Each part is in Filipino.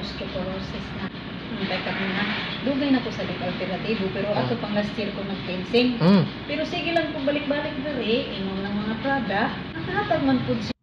osteoporosis na. Kaya kami na, dugay na ko sa Doc Alternativo, pero ato pang last year ko nag-cleansing. Pero sige lang kung balik-balik dali, inom ng mga product, nakahatag man po siya.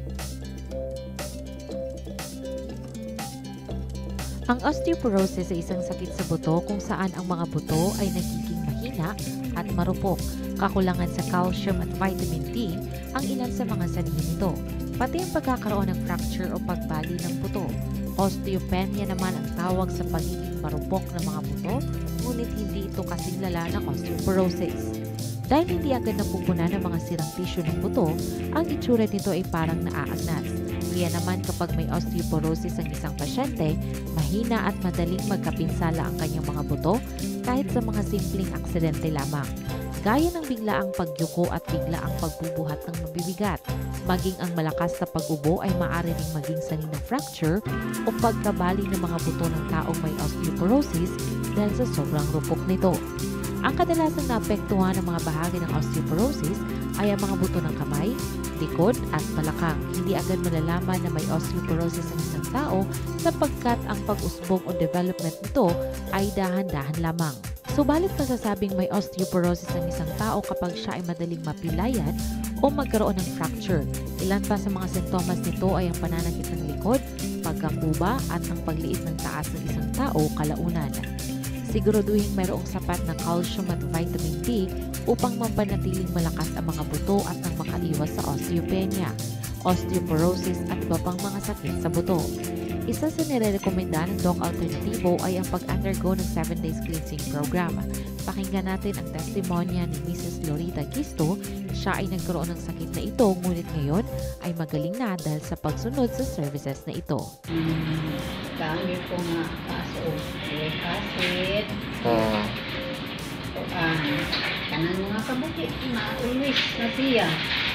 Ang osteoporosis ay isang sakit sa buto kung saan ang mga buto ay nagiging mahina at marupok. Kakulangan sa calcium at vitamin D ang ilan sa mga sanhi nito, pati ang pagkakaroon ng fracture o pagbali ng buto. Osteopenia naman ang tawag sa pagiging marupok ng mga buto, ngunit hindi ito kasing lala ng osteoporosis. Dahil hindi agad napupunan ng mga sirang tissue ng buto, ang itsura nito ay parang naaagnas. Kaya naman kapag may osteoporosis ang isang pasyente, mahina at madaling magkapinsala ang kanyang mga buto kahit sa mga simpleng aksidente lamang. Gaya ng biglaang pagyuko at biglaang pagbubuhat ng mabibigat. Maging ang malakas na pag-ubo ay maaari ring maging sanhi ng fracture o pagkabali ng mga buto ng taong may osteoporosis dahil sa sobrang rupok nito. Ang kadalasang naapektuhan ng mga bahagi ng osteoporosis ay ang mga buto ng kamay, likod at balakang. Hindi agad malalaman na may osteoporosis ang isang tao sapagkat ang pag-usbong o development nito ay dahan-dahan lamang. Subalit masasabing may osteoporosis ang isang tao kapag siya ay madaling mapilayan o magkaroon ng fracture. Ilan pa sa mga sintomas nito ay ang pananakit ng likod, pagkakuba at ang pagliit ng taas ng isang tao kalaunan. Siguraduhin mayroong sapat na calcium at vitamin D upang mapanatiling malakas ang mga buto at nang makaiwas sa osteopenia, osteoporosis at iba pang mga sakit sa buto. Isa sa nire-rekomenda ng Doc Alternativo ay ang pag-undergo ng 7 days cleansing program. Pakinggan natin ang testimonya ni Mrs. Lorita Gisto. Siya ay nagkaroon ng sakit na ito, ngunit ngayon ay magaling na dahil sa pagsunod sa services na ito. Gamit ko nga kaso, acid, kanan mga kabukit na always na siya.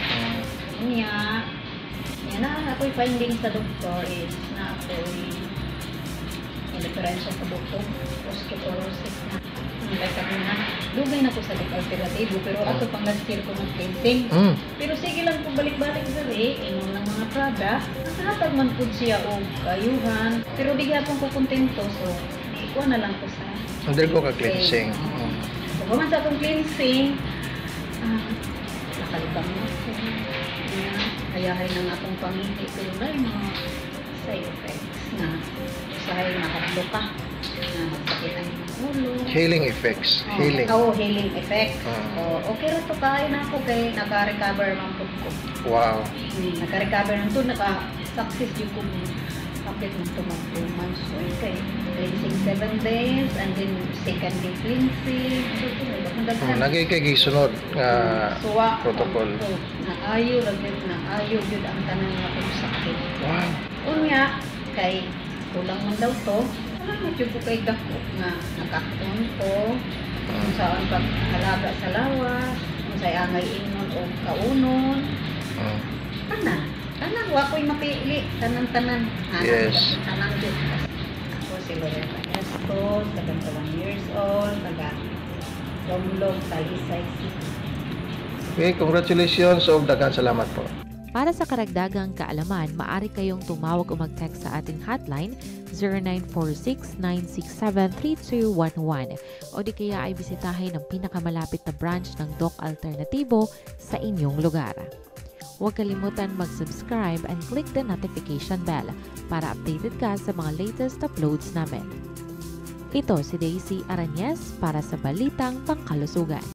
Yan na ako'y finding sa doktor is na ako'y diferensya sa buto, osteoporosis na. Kaya kami na, dugay na ko sa Doc Alternativo, pero ato pang last year ko nag-cleansing. Pero sige lang kung balik-balik dali, inom ng mga product, nakahatag man po siya o kayuhan. Pero bigla pong ko kontento, so ikuha na lang ko sa undergo ka cleansing. So kung sa akong cleansing, nakalibang mo ko. Hayahay ng akong pamilya, pero na yung mga side effects na usahay nakatlo ka, na magsakit ang ulo. Healing effects. Healing. Oo, healing effects. Okay ra to kayo na ako kay naka-recover man po ko. Wow. Naka-recover na to, naka-success yung kung kapit ng 2 months. So, okay. Cleansing 7 days, and then second day cleansing. Lagi kay gisunod nga protocol. Naayo, naayo yun ang tanang nga kung sakit. Wow. Unya, kay kulang man daw to, salamat yung po kay dako nga nakakon ko, kung saan paghalaga sa lawas, kung saan angay inon o kaunon. Tanan, wako'y mapili, tanan-tanan. Yes. Tanan yun. Ako si Loretta Estos, 71 years old, taga-Lomlog, Talisay City. Okay, congratulations o daghang salamat po. Para sa karagdagang kaalaman, maaari kayong tumawag o mag-text sa ating hotline 0946-967-3211 o di kaya ay bisitahin ang pinakamalapit na branch ng Doc Alternativo sa inyong lugar. Huwag kalimutan mag-subscribe and click the notification bell para updated ka sa mga latest uploads namin. Ito si Daisy Arañez para sa Balitang Pangkalusugan.